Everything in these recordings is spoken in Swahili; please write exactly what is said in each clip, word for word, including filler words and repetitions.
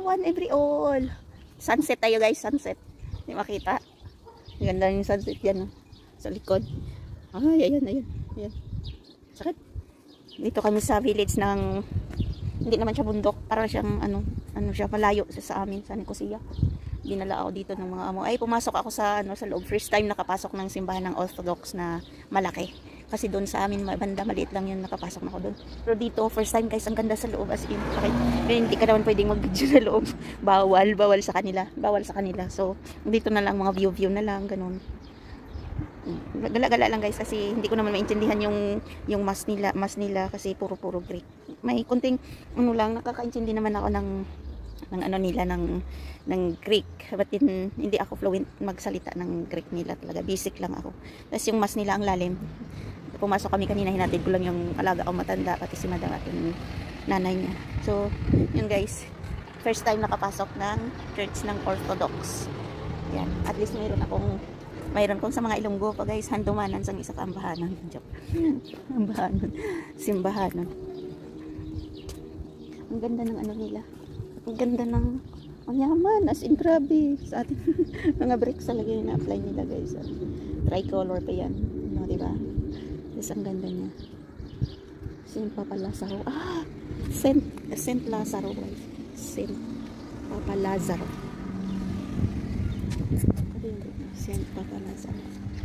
one every all. Sunset tayo guys, sunset. Hindi makita. Ganda yung sunset yan, no? Sa likod. Ay, ayan, ayan, ayan. Sakit. Dito kami sa village ng, hindi naman siya bundok. Para siyang, ano, ano siya, malayo sa, sa amin, sa Nicosia. Dinala ako dito ng mga amo. Ay, pumasok ako sa, ano, sa loob. First time nakapasok ng simbahan ng Orthodox na malaki. Kasi doon sa amin, banda, maliit lang yun, nakapasok na ako doon. Pero dito, first time guys, ang ganda sa loob, as in, bakit? Pero hindi ka naman pwedeng mag-video sa loob. Bawal, bawal sa kanila. Bawal sa kanila. So, dito na lang, mga view-view na lang, ganun. Gala-gala lang guys, kasi hindi ko naman maintindihan yung, yung mas nila, mas nila, kasi puro-puro Greek. May kunting, ano lang, nakakaintindi naman ako ng, ng ano nila, ng, ng Greek. But in, hindi ako fluent magsalita ng Greek nila talaga. Basic lang ako. Tapos yung mas nila ang lalim. Pumasok kami kanina, hinatid ko lang yung alaga ko matanda, pati si madam at yung nanay niya. So, yun guys, first time nakapasok ng church ng Orthodox. Yan, at least mayroon akong, mayroon kong sa mga Ilonggo pa guys, handumanan sa isa ka ambahanan. Ambahanan, simbahanan. Ang ganda ng ano nila. Ang ganda ng, ang yaman, as in grabe. Sa atin, mga bricks talaga yung na-apply nila guys. Tricolor pa yan. No, diba? Yes, ang ganda niya. Saint Papa Lazaro. Ah! Saint, Saint Lazaro guys. Saint Papa Lazaro. Saint Papa Lazaro.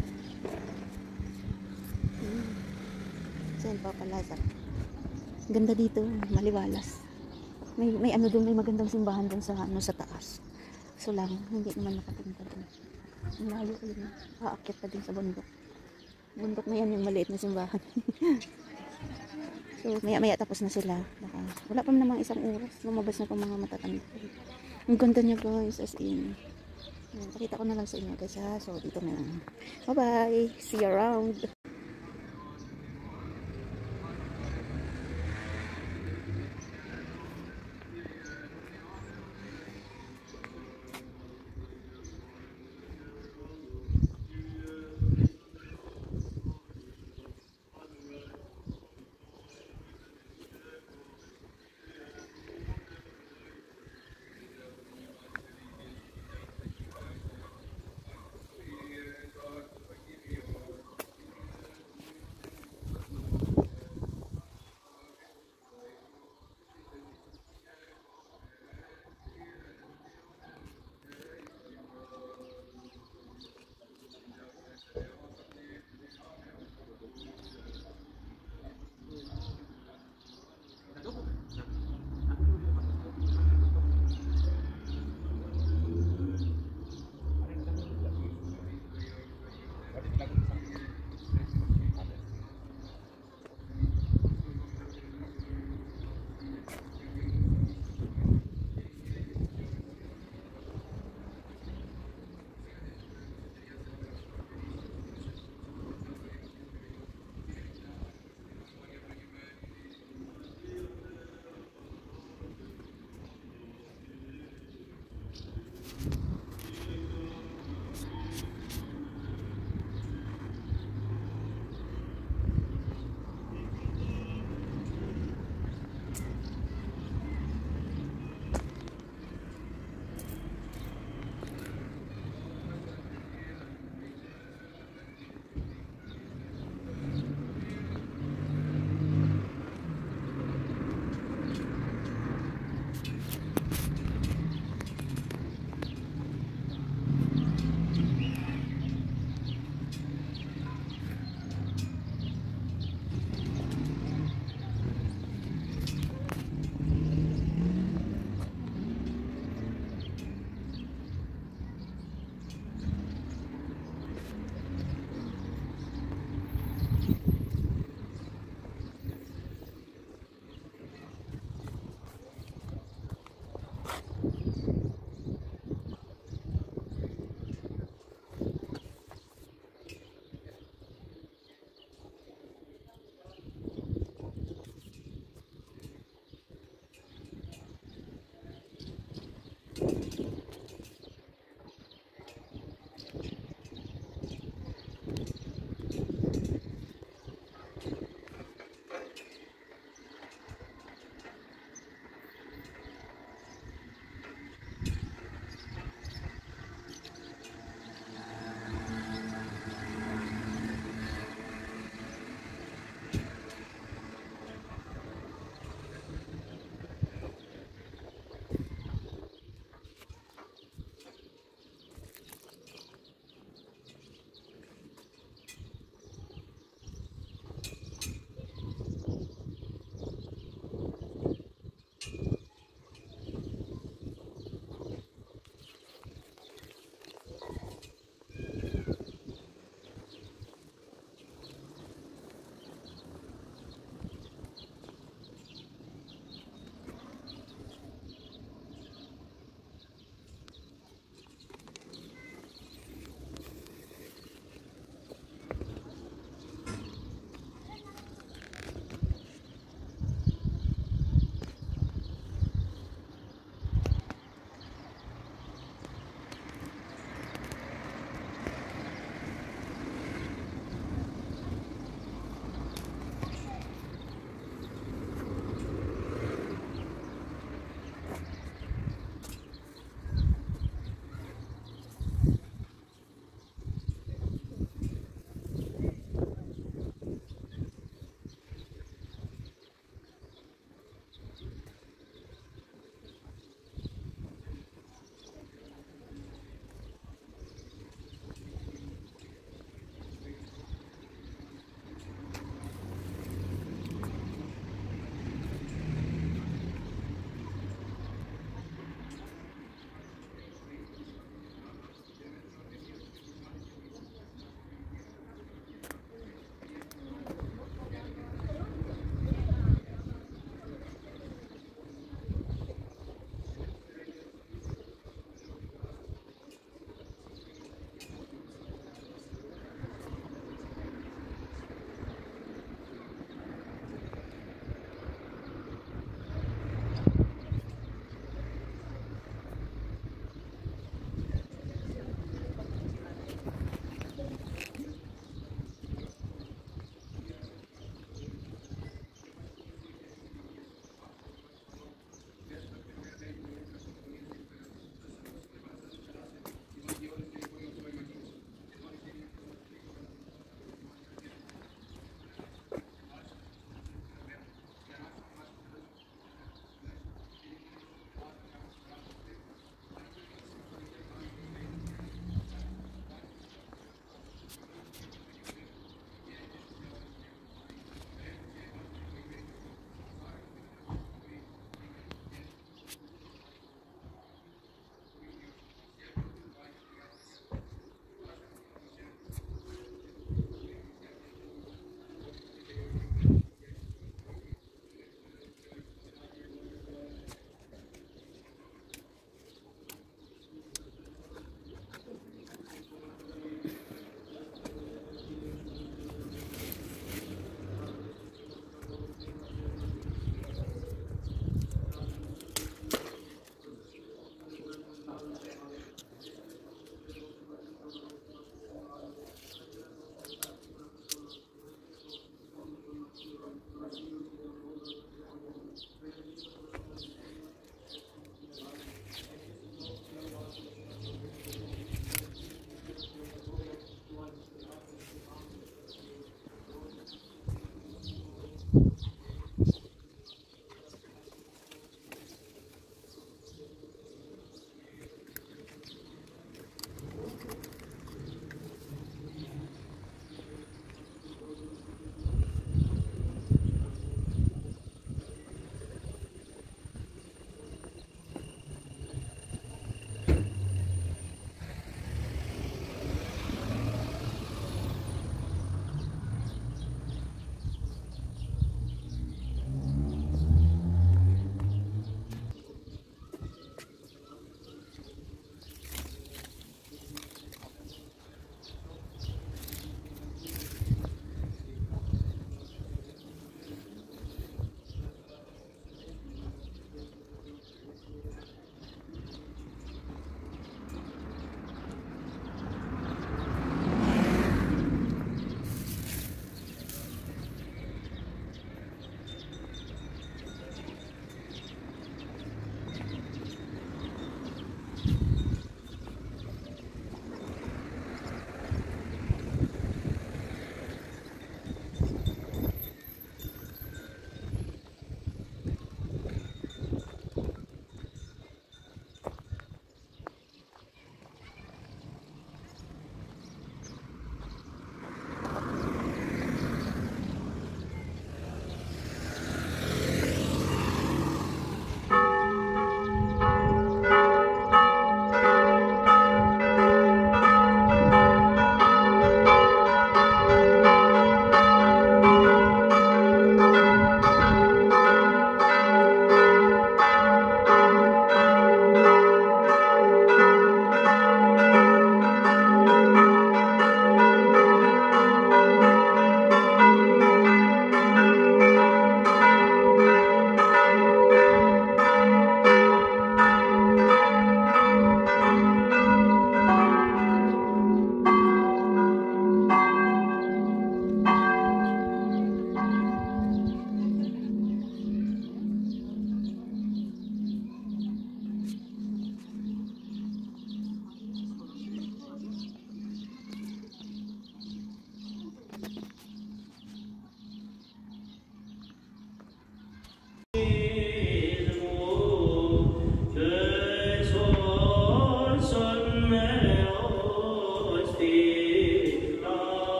Hmm. Saint Papa Lazaro. Ganda dito. Maliwalas. May, may ano doon, may magandang simbahan doon sa, ano, sa taas. So lang, hindi naman nakapunta doon. Malayo ko yun. Aakyat pa din sa bundok. Bundok na yan, yung maliit na simbahan. So, maya-maya tapos na sila. Baka, wala pa namang isang oras. Lumabas na pa mga matatanda. Ang ganda niya guys, as in. Pakita ko na lang sa inyo guys ha. So, dito na lang. Bye-bye. See you around.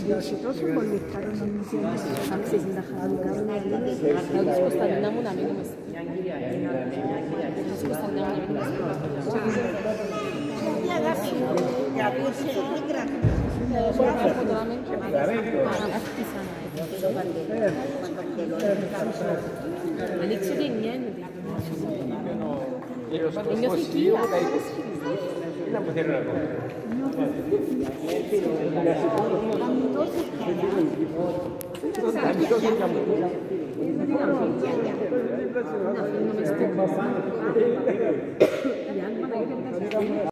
exitoso conectaron a mí access na hanggang tapos ko na mo namin mas tapos ko na namin mas balik siya din yan inyo si Kia la pusieron a comer. Yan,